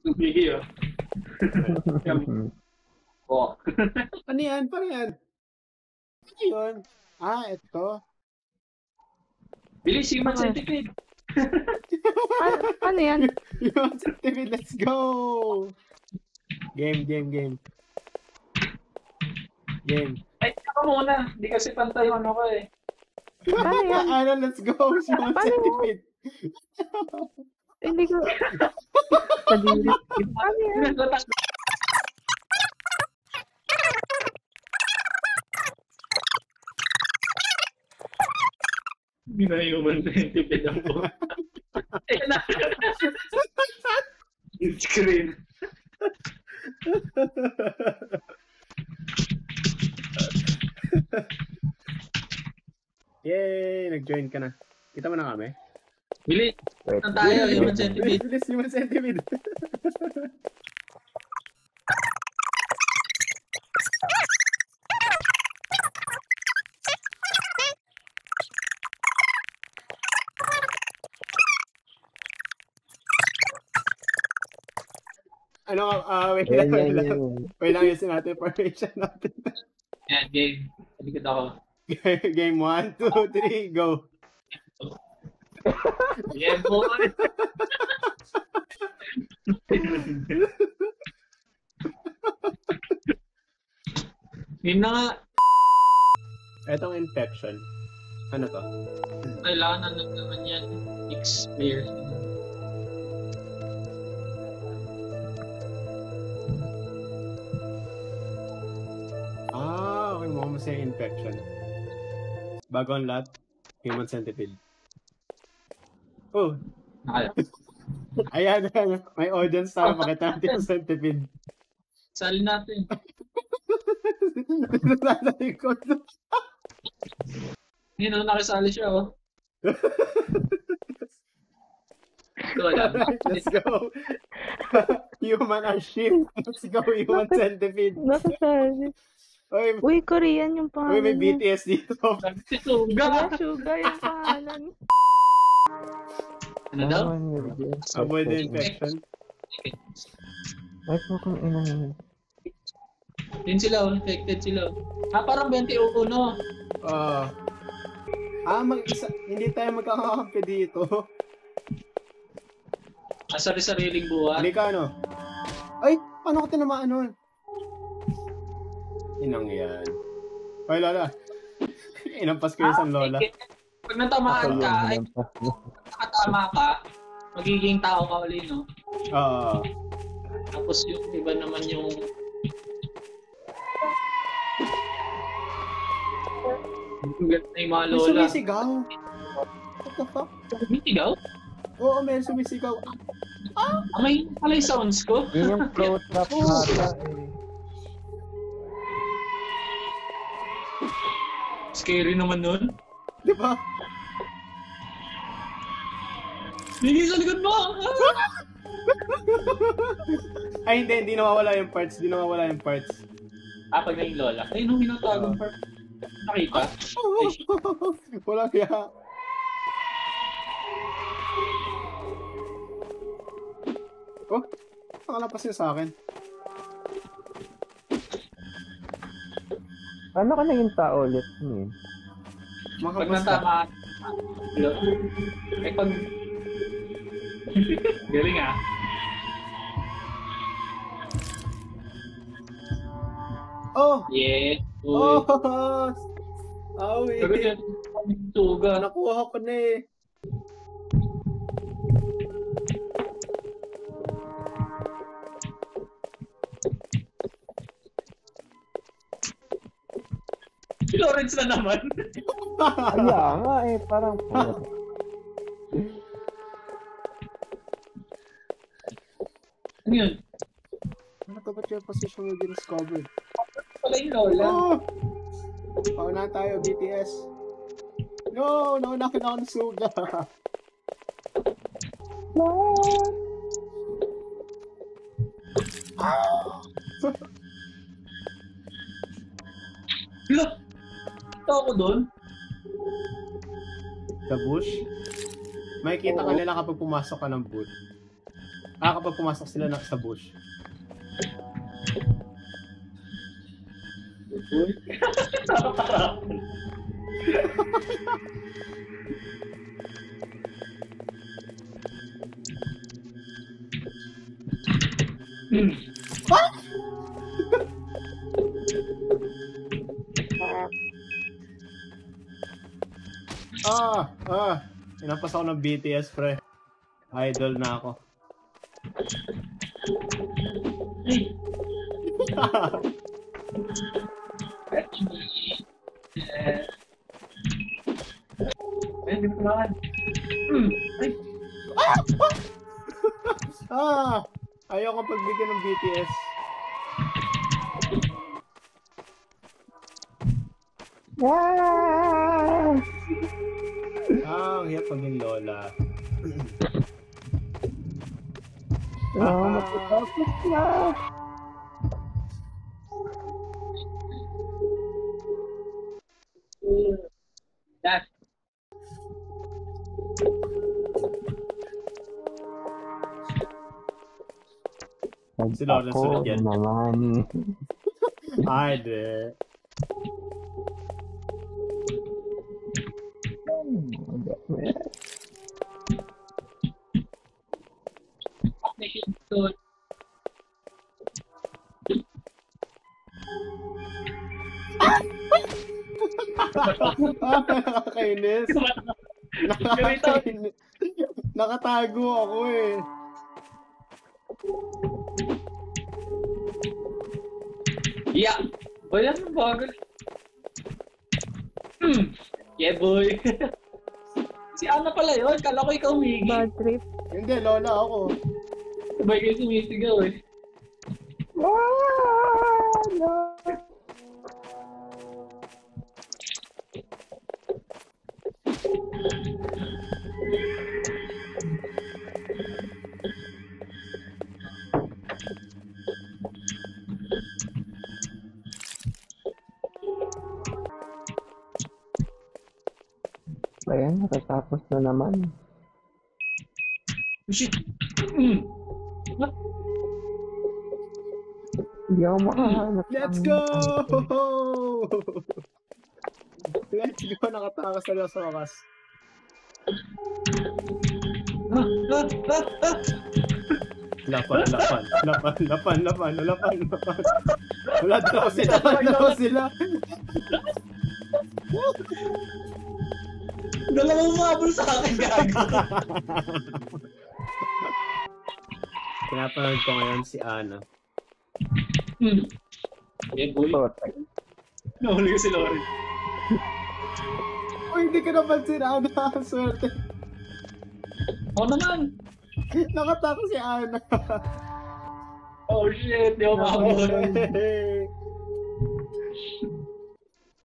Bigay oh. Oh. Ano yan? Paano yan? Ano yun? Ito. Bilis, human centipede. Ano yan? Human centipede, let's go! Game. Ay, ako muna. Hindi kasi pantay yung ano ko eh. Paano yan? Let's go! Human centipede. Hindi ko... Kadiri. Paano yan? Hindi na human centipede ako. Ayan na. Screen. Yay! Nag-join ka na. Kita mo na kami? Bilis. Saan tayo? Human centipede. Bilis, human centipede. Wait lang yusin natin formation natin. Yan, game. Salikod ako. Game 1, 2, 3, go. Yeah, boy. Yun na nga. Etong infection. Ano to? Kailangan na naman yan. 6 players. Okay, mo masaya infection. Bago ang lahat, human centipede. Oh. Ayan. May audience tayo. Makita natin yung centipede. Sali natin. Natalikod. Ngayon, nakisali siya, oh. Let's go. Human are sheep. Let's go, human centipede. Nasasali. Uy, Korean yung pangalan. Uy, may BTS dito. Suga yung pangalan. Ano daw? Avoid the infection. Ay, po kung inang... Yun sila, infected sila. Parang 21. Mag-isa. Hindi tayo magkakakampi dito. Sari-sariling buwan. Hindi ka, ano? Ay, paano ko tinamaan nun? Inang yan. Hoy, Lola. Inampas ko yung isang Lola. Pag natamaan ka, ay nakatama ka, magiging tao ka uli, no? Tapos yung iba naman yung... May mga Lola. May sumisigaw. What the fuck? Sumisigaw? Oo, may sumisigaw. May palay sounds ko. Yun yung float trap nata eh. Scary naman nun. Di ba? Bigay sa likod mo! Ay, hindi nawawala yung parts. Pag na yung Lola. Ay, nung minatagong part. Nakita? Wala kaya. Oh, nakalapas niya sa akin. Ano ka naging tao ulit? Pag natamaan. Pag... Galing ah. Oh! Yeah. Oh! Awi! Tuga. Nakuha ko na eh. Si Lawrence na naman. Kaya nga eh, parang... Ano yun? Ano to, ba't yung position will be discovered? Pala yung Lola. Oh! Pauna tayo, BTS. No, nakin ako ng suga. Look! Ito ako doon. Sa bush? Makikita ka nila kapag pumasok ka ng booth. Kapag pumasok sila sa bush. Inapas ako ng BTS, pre. Idol na ako. Ayaw ko pagbigyan ng BTS. Ang hirap maging lola. Matapos na. That. Si Lola sulit yan. Naman. Ay, di. Nakakainis. Nakakainis. Nakatago ako eh. Yeah. Wala nang bagal. Yeah, boy. Si Ana pala yun. Kala ko ikaw umigi. Bad trip. Hindi, lola ako. Sabay kayo sumisigaw eh. No. Ayan, natatapos na naman. Shit. What? Hindi ako makahanap. Let's go! Let's go! Nakatakas na sa wakas. Lapan. Wala daw sila. Dalawang umabol sa akin, gago. Pinapanood ko ngayon si Ana. Yeah, boy. Nahuli ko si Lori. Hindi ka napansin, Ana. Swerte. Oo naman. Nakatako si Ana. Oh shit, di ako makabol.